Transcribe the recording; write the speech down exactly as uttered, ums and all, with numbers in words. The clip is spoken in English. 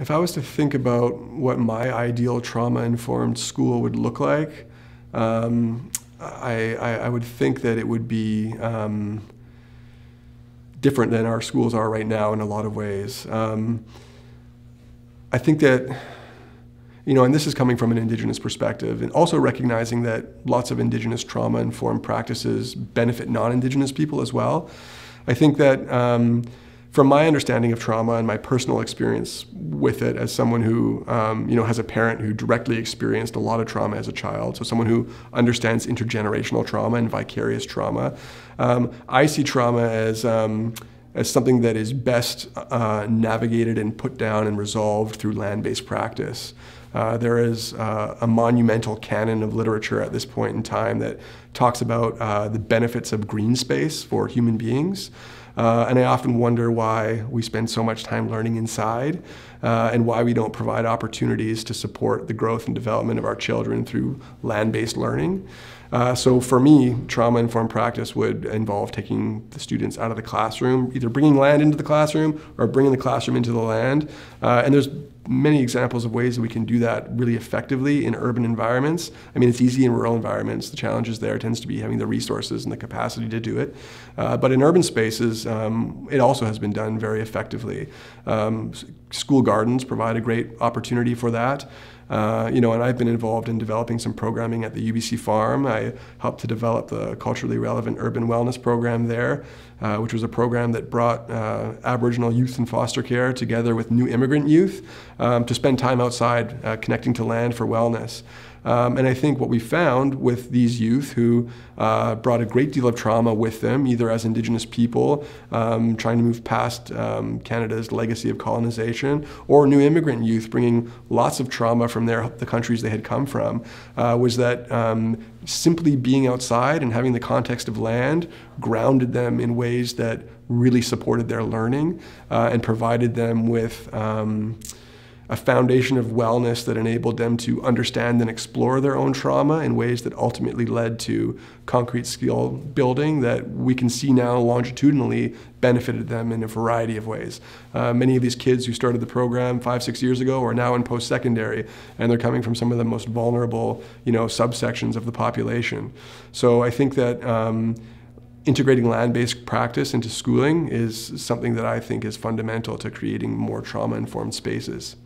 If I was to think about what my ideal trauma-informed school would look like, um, I, I, I would think that it would be um, different than our schools are right now in a lot of ways. Um, I think that, you know, and this is coming from an Indigenous perspective, and also recognizing that lots of Indigenous trauma-informed practices benefit non-Indigenous people as well. I think that um, from my understanding of trauma and my personal experience with it as someone who, um, you know, has a parent who directly experienced a lot of trauma as a child, so someone who understands intergenerational trauma and vicarious trauma, um, I see trauma as um, as something that is best uh, navigated and put down and resolved through land-based practice. Uh, there is uh, a monumental canon of literature at this point in time that talks about uh, the benefits of green space for human beings. Uh, and I often wonder why we spend so much time learning inside uh, and why we don't provide opportunities to support the growth and development of our children through land-based learning. Uh, so for me, trauma-informed practice would involve taking the students out of the classroom, either bringing land into the classroom or bringing the classroom into the land. Uh, and there's many examples of ways that we can do that really effectively in urban environments. I mean, it's easy in rural environments. The challenges there tends to be having the resources and the capacity to do it. Uh, but in urban spaces, um, it also has been done very effectively. Um, school gardens provide a great opportunity for that. Uh, you know, and I've been involved in developing some programming at the U B C Farm. I helped to develop the culturally relevant urban wellness program there, uh, which was a program that brought uh, Aboriginal youth in foster care together with new immigrant youth um, to spend time outside uh, connecting to land for wellness. Um, and I think what we found with these youth who uh, brought a great deal of trauma with them, either as Indigenous people um, trying to move past um, Canada's legacy of colonization, or new immigrant youth bringing lots of trauma from their, the countries they had come from, uh, was that um, simply being outside and having the context of land grounded them in ways that really supported their learning uh, and provided them with um, a foundation of wellness that enabled them to understand and explore their own trauma in ways that ultimately led to concrete skill building that we can see now longitudinally benefited them in a variety of ways. Uh, many of these kids who started the program five, six years ago are now in post-secondary, and they're coming from some of the most vulnerable, you know, subsections of the population. So I think that um, integrating land-based practice into schooling is something that I think is fundamental to creating more trauma-informed spaces.